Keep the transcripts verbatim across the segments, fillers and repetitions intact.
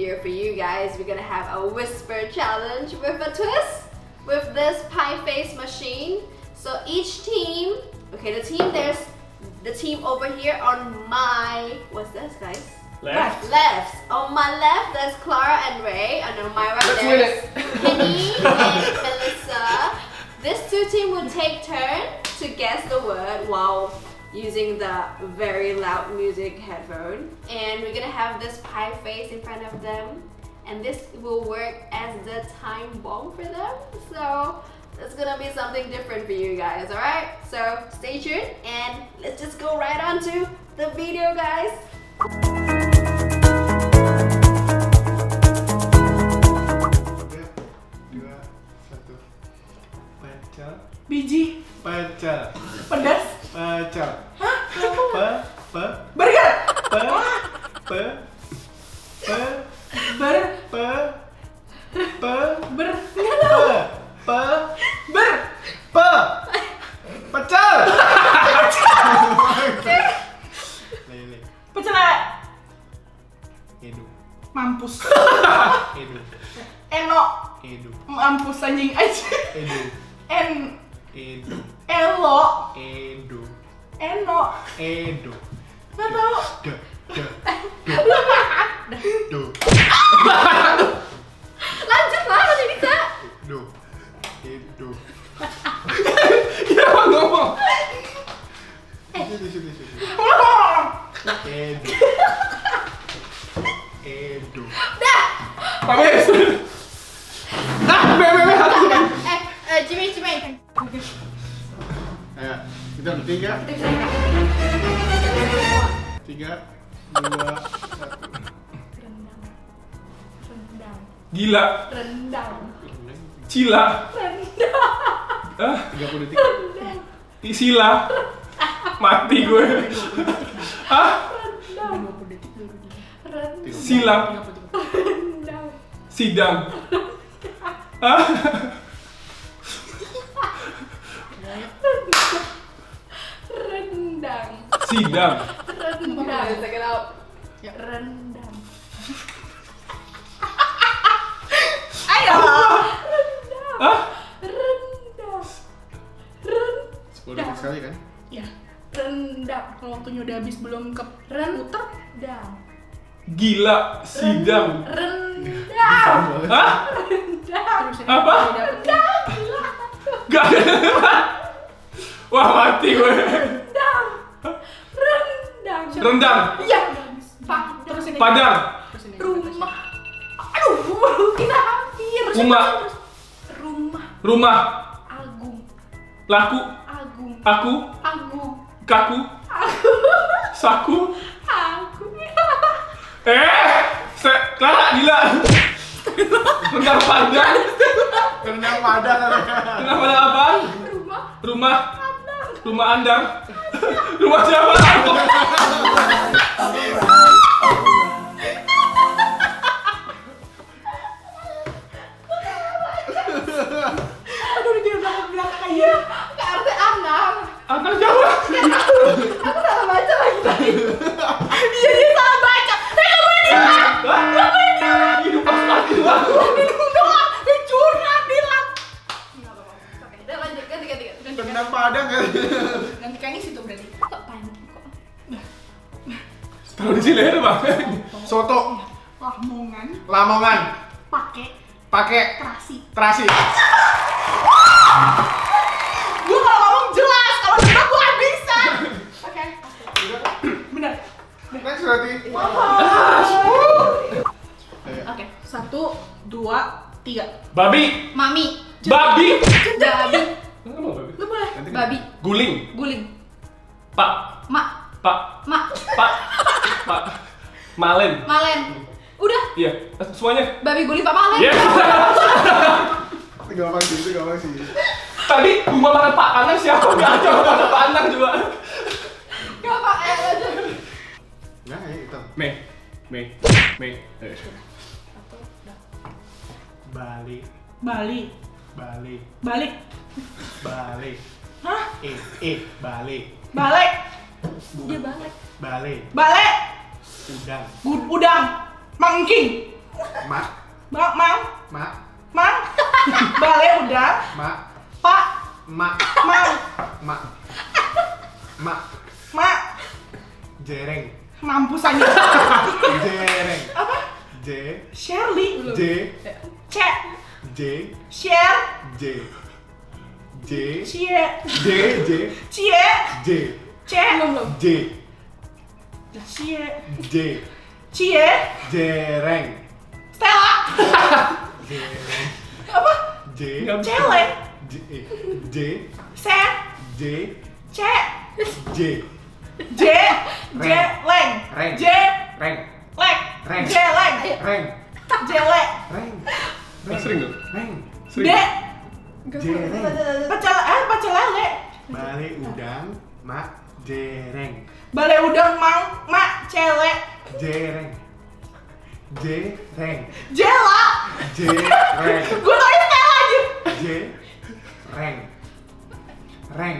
here for you guys. We're gonna have a whisper challenge with a twist with this pie face machine. So each team, okay, the team there's the team over here on my, what's this, guys? Left. Left. On my left, there's Clara and Ray, and on my right, Let's there's Kenny and Melissa. This two team will take turn to guess the word while using the very loud music headphone. And we're gonna have this pie face in front of them, and this will work as the time bomb for them. So it's gonna be something different for you guys, alright? So stay tuned and let's just go right on to the video, guys. Biji. Pecel. Pedas. Pecel. Hah? Pe. Pe. Burger. Pe. Pe. Pe. Ber. Pe. Pe. Ber. Nggak tahu. Pe. Ber. Pe. Pecel. Lele. Pecel. Edu. Mampus. Edu. Eno. Edu. Mampus anjing aja. Edu. En. Edu. Elo. Edu. Eno. Edu. Nggak tahu. Do. Do. Do. Lanjut lah, masih bisa. Do. Edu. Ya ngomong. Situ, situ, situ. Edu. Edu. Dah. Pames. Ah, bebe bebe hati. Eh, eh, Jimmy, Jimmy. Ayo, kita bertiga. Tiga, dua, satu. Rendang. Rendang. Gila. Rendang. Cila. Rendang. Ah, Tiga puluh detik. Rendang. Sila. Mati gue. Ah, Rendang. Rendang. silang. Rendang. Sidang. Ah. Rendang. Sidang. Rendang. Check it out. Ya, rendang. Ayo. Rendang. Ah, Rendang. Rendang. Sepuluh detik sekali kan? Ya, rendang. Kalau waktunya udah habis belum ke rendang. gila. Sidang. Rendang. Hah? Rendang. Apa? Rendang. Gila. Gak ada. Wah, mati gue. Rendang. Rendang. Rendang. Iya. Pak, terus ini. Padang. Terus ini. Rumah. Aduh, kita hampir. Rumah. Rumah. Rumah. Agung. Laku. Agung. Aku. Agung. Kaku. Aku. Saku. Aku. Eh, se Clara gila. Rendang Padang. Rendang Padang. Rendang Padang apaan? Rumah. Rumah. Andang. Rumah Andang. Rumah siapa? Aduh, dia belakang-belakang aja. Ke arti Andang. Andang siapa? Aku salah baca lagi tadi. Iya, dia salah baca. Eh, gak boleh dia. Gak boleh dia. Hidup pas mati aku. Minum doang. Dia curang bilang. Oke, udah lanjut, ganti, ganti, ganti. Rendang Padang kan? Ganti kayaknya situ berarti. Kok panik kok? Taruh di sini leher bang. Soto. Lamongan. Lamongan. Pakai Pakai terasi. terasi. Gue kalau ngomong jelas. Kalau enggak gue gak bisa. Oke. Bener. Next berarti. Oke. Satu, dua, tiga. Babi. Mami. Babi. Babi. Lu boleh. Babi. Guling. Guling. Pak. Mak. Pak. Mak. Pak. Pak. Malen. Malen. Udah. Iya. Semuanya. Babi guling Pak Malen. Iya. Gampang sih, itu gampang sih. Tadi rumah makan Pak Anang siapa? Gak ada rumah makan Pak Anang juga. Gak Pak, eh aja. Nah, ya itu. Mei. Mei. Mei. Eh. Bali. Bali. Bali. Balik. Bali. Hah? Eh, eh, balik. Balik. Dia balik. Balik. Balik. Udang. Gud udang. Mangking. Mak. Bang, mang, Mak. mang. Bale udah. Mak. Pak, Mak. mang, Mak. Mak. mak. Jereng. Mampus aja. Jereng. Apa? J. Shirley. J. C. J. Share. J. J. Cie. J. J. Cie. J. C. Belum belum. J. Cie. J. Cie. Jereng. Stella. Jereng. Apa? J. Celeng. J. J. Se. J. C. J. J. J. Leng. Reng. J. Reng. Leng. Reng. J. Leng. Reng. J. Leng. Reng. Mas sering nggak? Reng. D. Sering. Jereng. Pecel eh pecel lele. Bale udang. Mak. Jereng. Bale udang mang mak cele. Jereng. Jereng. Jela. Jereng. Gue tau Stella aja. J. Reng. Reng.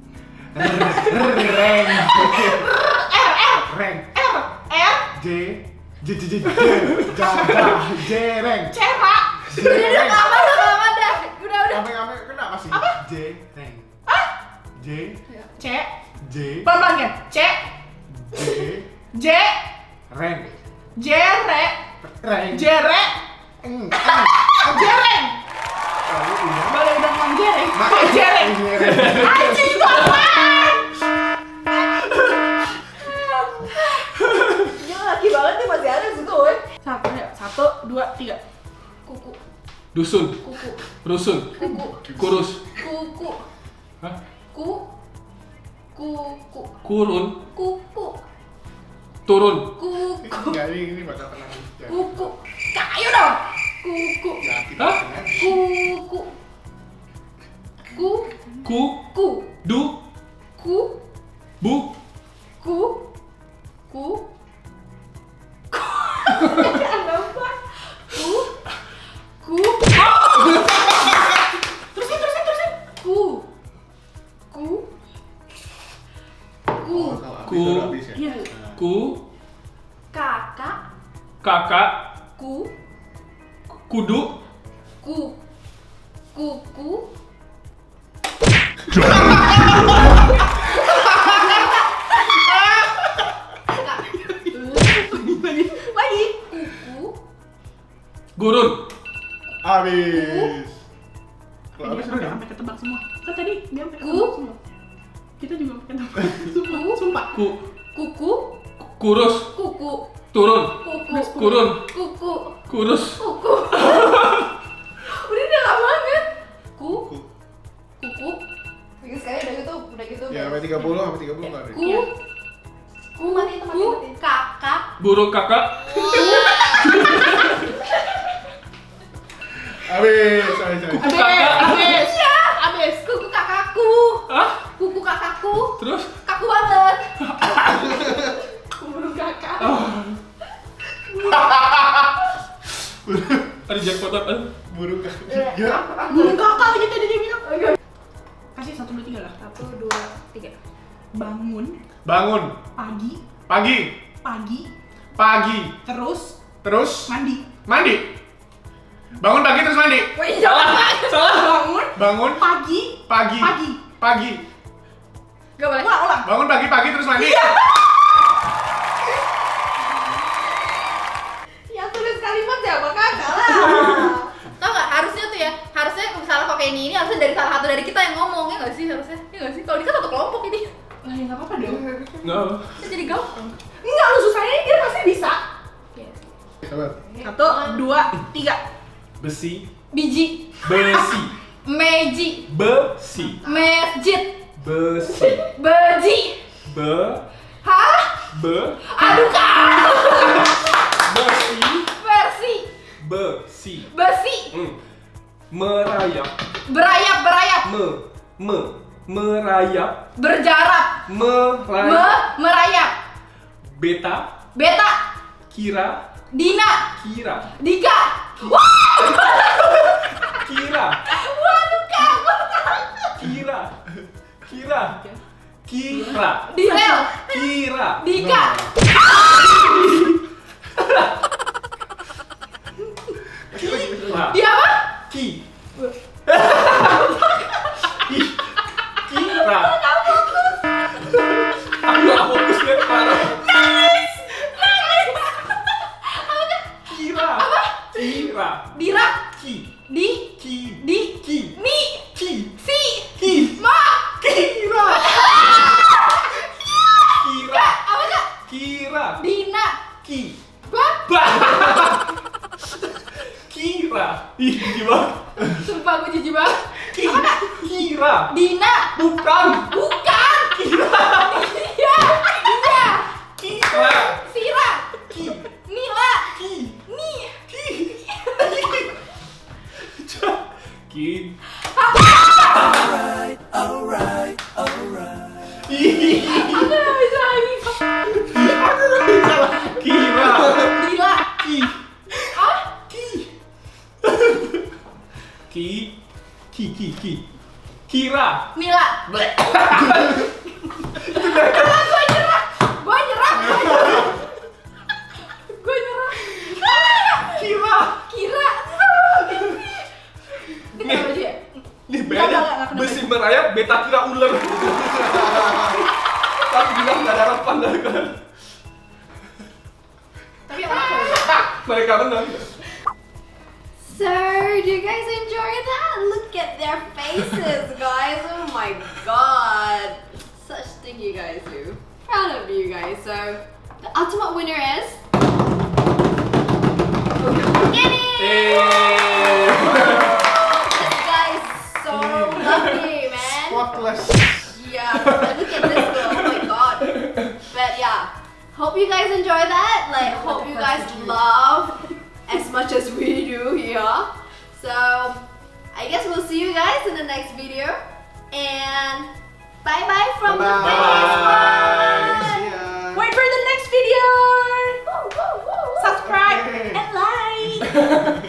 Reng. R R Reng. R R. J. J. J. J. Jadah. Jereng. Cera. Udah udah Jereng. lama dah lama dah. Udah udah. Ame-ame kenapa sih? Jereng. Ah. J. C. J. Pelan-pelan kan. C. J. J. Reng. Jere. Reng. Jere. Eng. Jereng. Lalu udah. Bale udang mang jereng. Mak. Mang jereng. Jereng. Anjing itu apaan? Gila laki banget nih masih ada situ, woy. Satu, ya. Satu, dua, tiga. Kuku, Dusun. kuku, Rusun. kuku, Kurus. kuku, Hah? ku, kuku, Kurun. kuku, Turun. kuku, Enggak, ini ini bakal tenang. kuku. Kayu dong. Kuku, Hah? kuku, ku, Ku. ku, Du. ku, Bu. ku, ku. Kenapa? Ku, ku. Terusin, terusin, terusin. Ku, ku, ku, Ku. Iya. Ku. kakak, Kakak. ku, Kudu. ku, kuku, Lagi. kuku, Gurun. Habis. Kalau Dia habis sampai udah. sampai ketebak semua. Kan tadi dia sampai Ku. ketebak semua. Kita juga sampai ketebak. Sumpah, sumpah. Ku. kuku, Kurus. kuku, Turun. kuku, Kurun. kuku, Kurus. kuku. Udah udah lama banget. Ku, kuku. Sekali udah gitu, udah gitu. Ya, sampai tiga puluh, sampai tiga puluh enggak ada. Ku, ku, ku, kakak, Burung kakak. Habis, habis, habis. Abis, Kakak. abis. ya, Abis. kuku kakakku, Hah? kuku kakakku, Terus? kaku banget. Burung kakak. Ada jackpotan. eh. Burung kakak. Ya. Burung kakak lagi tadi dia bilang. Kasih satu, dua, tiga lah. Satu, dua, tiga. Bangun Bangun. pagi, Pagi. pagi, Pagi. terus Terus mandi. mandi. Bangun pagi terus mandi. Wih, jauh banget. Salah. Bangun Bangun pagi, pagi. pagi. Pagi. Gak boleh. Ulang, ulang. Bangun pagi pagi terus mandi. Ya tulis kalimat siapa kakak lah. Tau gak, harusnya tuh ya, harusnya misalnya kok kayak ini, ini harusnya dari salah satu dari kita yang ngomong, ya gak sih harusnya? Ya gak sih? Kalau ini kan satu kelompok ini. Lah ya nggak apa-apa dong. Enggak. Ya jadi gampang. Enggak, lu susahin dia pasti bisa. Sabar. Satu, dua, tiga. Besi. Biji, Besi. meji, Besi. masjid, Besi. beji. Be. Hah? Be. Aduh kak. Besi. Versi, Besi. besi, Hmm. Merayap. berayap, berayap, Me. Me. Merayap. berjarak, me, Merayap. merayap, Beta. beta, Kira. Dina, Kira. Dika. Wah, Kira. waduh kak. Kira. Kira. Kira. Direl, Kira. Dika. Kira. Dira. Ki. Di. Ki. Di. Ki. Mi. Ki. Si. Ki. Ma. Kira. Kira. Apa kak? Kira. Dina. Ki. Ba. Bah. Kira. Ih, gimana? Sumpah gue jijik banget. Apa kak? Kira. Dina. Bukan. Bukan. Kira. Iya. Iya. Kira. Sira. Ki. Nila. Ki. Ni. Ki. Ki. Ih. Aku gak bisa lagi. Aku nggak bisa lah. Kira. Dila. Ki. Ah. Ki. Ki. Ki. Ki. Ki. Kira. Mila. Gue nyerah. Gue nyerah. Gue nyerah. Gue nyerah. Kira. Kira. Ini kenapa dia? Nih Enggak, enggak, bedanya enggak, besi merayap, beta kira ular. Tapi bilang nggak ada harapan dari kan. Tapi yang mana? Mereka menang. So, do you guys enjoy that? Look at their faces, guys. Oh my god. Such thing you guys do. Proud of you guys. So, the ultimate winner is... Kenny! Eh. This guy is so lucky, man. Spotless. Yeah, look at this girl. Oh my god. But yeah, hope you guys enjoy that. Like, hope you guys love as much as we do here. So, I guess we'll see you guys in the next video. And bye bye from the Bye-bye. Facebook. See ya. Wait for the next video. Woo, woo, woo, woo. Subscribe Okay. and like.